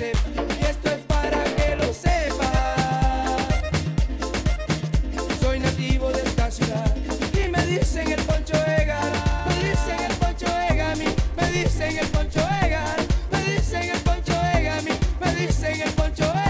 sepa, y esto es para que lo sepa. Soy nativo de esta ciudad y me dicen el Poncho Egar, me dicen el Poncho Egar a mí, me dicen el Poncho Egar, me dicen el Poncho Egar a mí, me dicen el Poncho Egar.